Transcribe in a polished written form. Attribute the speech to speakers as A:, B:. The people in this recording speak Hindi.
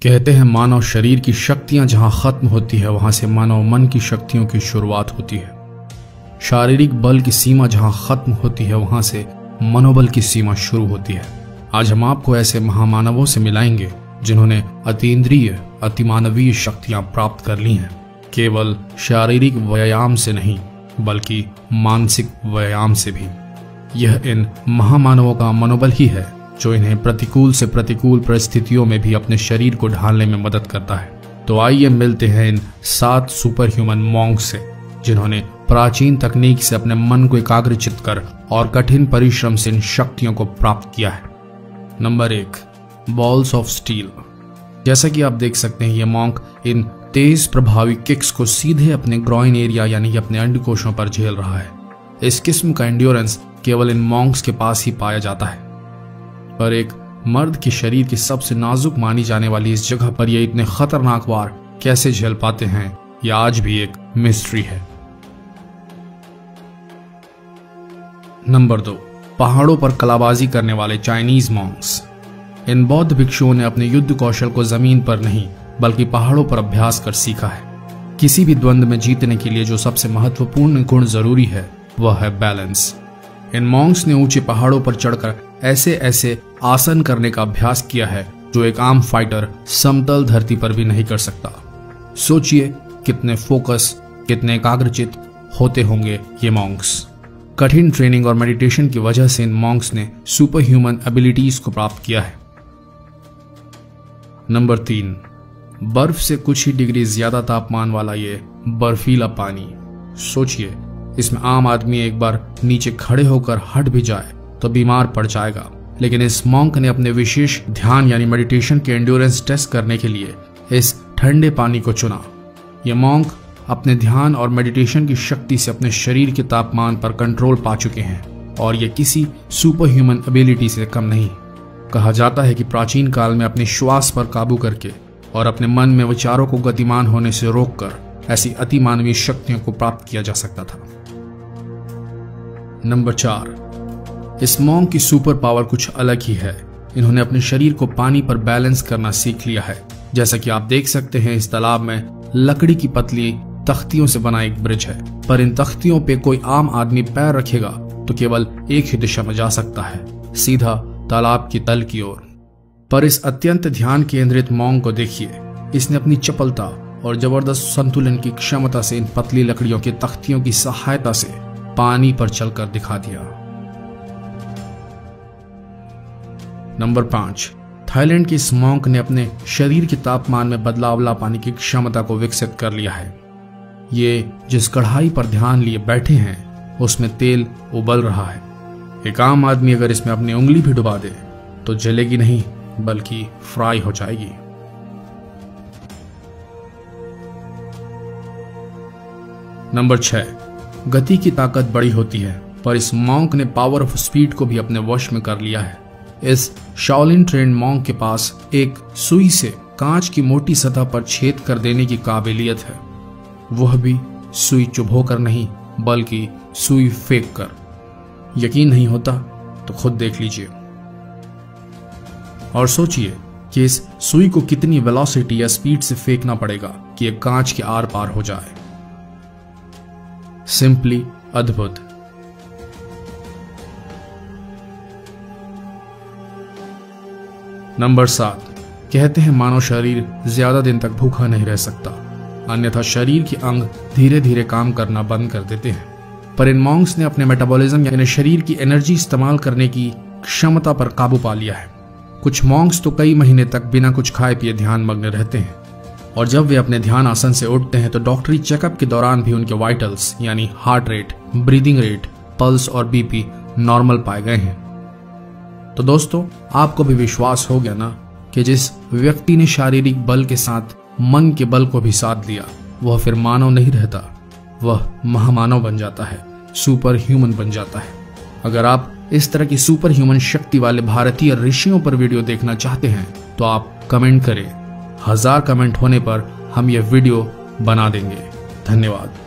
A: कहते हैं मानव शरीर की शक्तियां जहां खत्म होती है वहां से मानव मन की शक्तियों की शुरुआत होती है। शारीरिक बल की सीमा जहां खत्म होती है वहां से मनोबल की सीमा शुरू होती है। आज हम आपको ऐसे महामानवों से मिलाएंगे जिन्होंने अतीन्द्रिय अतिमानवीय शक्तियां प्राप्त कर ली हैं, केवल शारीरिक व्यायाम से नहीं बल्कि मानसिक व्यायाम से भी। यह इन महामानवों का मनोबल ही है जो इन्हें प्रतिकूल से प्रतिकूल परिस्थितियों में भी अपने शरीर को ढालने में मदद करता है। तो आइए मिलते हैं इन 7 सुपर ह्यूमन मॉन्क्स से जिन्होंने प्राचीन तकनीक से अपने मन को एकाग्रचित कर और कठिन परिश्रम से इन शक्तियों को प्राप्त किया है। Number 1, balls of steel. जैसा कि आप देख सकते हैं, यह मॉन्क इन तेज प्रभावी किक्स को सीधे अपने ग्रॉइन एरिया यानी कि अपने अंडकोशों पर झेल रहा है। इस किस्म का एंड्योरेंस केवल इन मॉन्क्स के पास ही पाया जाता है। पर एक मर्द के शरीर की सबसे नाजुक मानी जाने वाली इस जगह पर ये इतने खतरनाक वार कैसे झेल पाते हैं, यह आज भी एक मिस्ट्री है। नंबर 2, पहाड़ों पर कलाबाजी करने वाले चाइनीज मॉन्क्स। इन बौद्ध भिक्षुओं ने अपने युद्ध कौशल को जमीन पर नहीं बल्कि पहाड़ों पर अभ्यास कर सीखा है। किसी भी द्वंद्व में जीतने के लिए जो सबसे महत्वपूर्ण गुण जरूरी है वह है बैलेंस। इन मॉन्क्स ने ऊंचे पहाड़ों पर चढ़कर ऐसे ऐसे आसन करने का अभ्यास किया है जो एक आम फाइटर समतल धरती पर भी नहीं कर सकता। सोचिए कितने फोकस, कितने एकाग्रचित होते होंगे ये मॉन्क्स। कठिन ट्रेनिंग और मेडिटेशन की वजह से इन मॉन्क्स ने सुपर ह्यूमन एबिलिटीज को प्राप्त किया है। नंबर 3, बर्फ से कुछ ही डिग्री ज्यादा तापमान वाला ये बर्फीला पानी। सोचिए, इसमें आम आदमी एक बार नीचे खड़े होकर हट भी जाए तो बीमार पड़ जाएगा, लेकिन इस मॉन्क ने अपने विशेष ध्यान यानी मेडिटेशन के एंड्योरेंस टेस्ट करने के लिए इस ठंडे पानी को चुना। यह मॉन्क अपने ध्यान और मेडिटेशन की शक्ति से अपने शरीर के तापमान पर कंट्रोल पा चुके हैं और ये किसी सुपर ह्यूमन एबिलिटी से कम नहीं। कहा जाता है कि प्राचीन काल में अपने श्वास पर काबू करके और अपने मन में विचारों को गतिमान होने से रोककर ऐसी अतिमानवीय शक्तियों को प्राप्त किया जा सकता था। नंबर 4, इस मॉन्क की सुपर पावर कुछ अलग ही है। इन्होंने अपने शरीर को पानी पर बैलेंस करना सीख लिया है। जैसा कि आप देख सकते हैं, इस तालाब में लकड़ी की पतली तख्तियों से बना एक ब्रिज है, पर इन तख्तियों पे कोई आम आदमी पैर रखेगा तो केवल एक ही दिशा में जा सकता है, सीधा तालाब की तल की ओर। पर इस अत्यंत ध्यान केंद्रित मॉन्क को देखिए, इसने अपनी चपलता और जबरदस्त संतुलन की क्षमता से इन पतली लकड़ियों की तख्तियों की सहायता से पानी पर चलकर दिखा दिया। नंबर 5, थाईलैंड के इस मॉन्क ने अपने शरीर के तापमान में बदलाव ला पाने की क्षमता को विकसित कर लिया है। ये जिस कढ़ाई पर ध्यान लिए बैठे हैं उसमें तेल उबल रहा है। एक आम आदमी अगर इसमें अपनी उंगली भी डुबा दे तो जलेगी नहीं बल्कि फ्राई हो जाएगी। नंबर 6, गति की ताकत बड़ी होती है, पर इस मॉन्क ने पावर ऑफ स्पीड को भी अपने वश में कर लिया है। इस शाओलिन ट्रेंड मॉन्क के पास एक सुई से कांच की मोटी सतह पर छेद कर देने की काबिलियत है, वह भी सुई चुभोकर नहीं बल्कि सुई फेंक कर। यकीन नहीं होता तो खुद देख लीजिए और सोचिए कि इस सुई को कितनी वेलोसिटी या स्पीड से फेंकना पड़ेगा कि एक कांच के आर पार हो जाए। सिंपली अद्भुत। नंबर 7, कहते हैं मानव शरीर ज्यादा दिन तक भूखा नहीं रह सकता, अन्यथा शरीर के अंग धीरे धीरे काम करना बंद कर देते हैं। पर इन मॉन्क्स ने अपने मेटाबॉलिज्म यानी शरीर की एनर्जी इस्तेमाल करने की क्षमता पर काबू पा लिया है। कुछ मॉन्क्स तो कई महीने तक बिना कुछ खाए पिए ध्यान मग्न रहते हैं और जब वे अपने ध्यान आसन से उठते हैं तो डॉक्टरी चेकअप के दौरान भी उनके वाइटल्स यानी heart rate, breathing rate, pulse और बीपी नॉर्मल पाए गए हैं। तो दोस्तों, आपको भी विश्वास हो गया ना कि जिस व्यक्ति ने शारीरिक बल के साथ मन के बल को भी साथ लिया वह फिर मानव नहीं रहता, वह महामानव बन जाता है, सुपर ह्यूमन बन जाता है। अगर आप इस तरह की सुपर ह्यूमन शक्ति वाले भारतीय ऋषियों पर वीडियो देखना चाहते हैं तो आप कमेंट करें। 1000 कमेंट होने पर हम यह वीडियो बना देंगे। धन्यवाद।